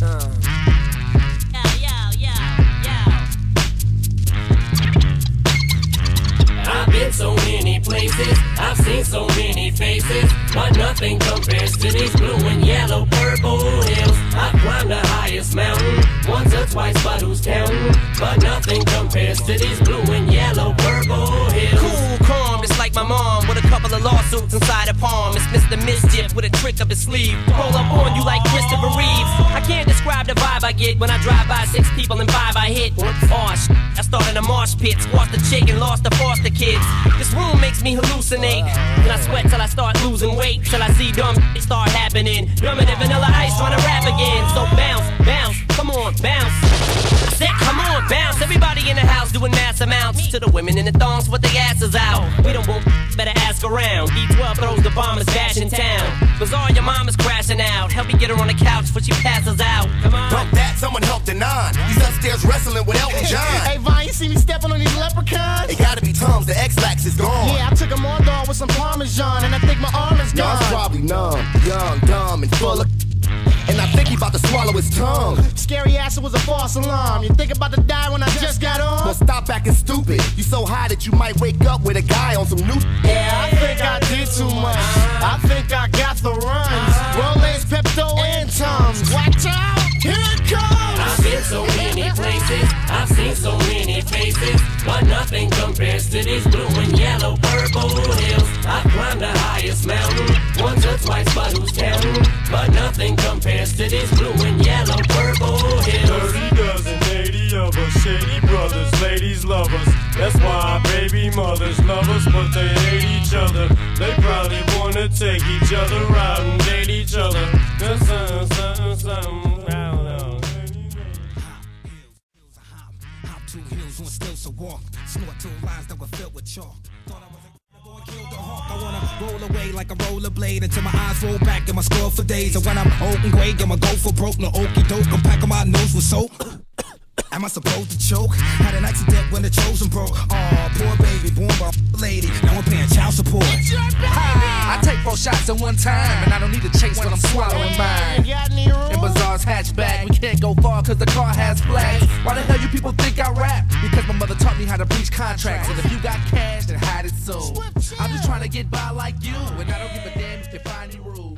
I've been so many places, I've seen so many faces, but nothing compares to these blue and yellow purple hills. I've climbed the highest mountain, once or twice, but who's counting? But nothing compares to these blue and yellow purple hills. Cool, calm, just like my mom, with a couple of lawsuits inside her palm. It's Mr. Mischief with a trick up his sleeve. Roll up on you like Christopher Reeves. I can't describe the vibe I get when I drive by 6 people and 5 I hit. I started a marsh pit, squashed the chick and lost the foster kids. This room makes me hallucinate, and I sweat till I start losing weight, till I see dumb shit start happening. Dumber than Vanilla Ice trying to rap again. So bounce, bounce, come on, bounce. Sick, come on, bounce. Everybody in the house doing mass amounts. To the women in the thongs with their asses out. We don't want, better ask around. D12 throws the bombers bashing town. Bazaar, your mama's crashing out. Help me get her on the couch before she passes out. Come on. Bump that, someone help the nine. He's upstairs wrestling with Elton John. Hey, Vine, you see me stepping on these leprechauns? It gotta be Tom's, the X-Lax is gone. Yeah, I took them on dog with some Parmesan, and I think my arm is gone. Y'all's probably numb, young, dumb, and full of. And I think he about to swallow his tongue. Scary ass, it was a false alarm. You think about to die when I just got on? Well, stop acting stupid. You so high that you might wake up with a guy on some new. Yeah, I think I did too much. I think I got the runs. Rolaids, Pepto, and Tums. Watch out, here it comes. I've been so many places, I've seen so many faces, but nothing compares to these blue and yellow purple hills. I've climbed the highest mountain, once or twice, but who's counting? But nothing compares to these blue and yellow purple hills. 30 dozen, 80 of us, shady brothers, ladies love us. That's why baby mothers love us, but they hate each other. They probably wanna take each other out and date each other. Two hills on stills to walk, snort two lines that were filled with chalk. Thought I was a boy, killed a hawk. I wanna roll away like a rollerblade until my eyes roll back and my score for days. And when I'm old and gray, I'ma go for broke, no okie doke. I'm packing my nose with soap. Am I supposed to choke? Had an accident when the chosen broke. Aw, poor baby, born by a lady. Now I'm paying child support. I take 4 shots at one time, and I don't need to chase when I'm swallowing mine. In Bazaar's hatchback, we can't go far cause the car has flags. Why the hell you people think I rap? Because my mother taught me how to breach contracts. And if you got cash, then hide it so. I'm just trying to get by like you, and I don't give a damn if you find any rules.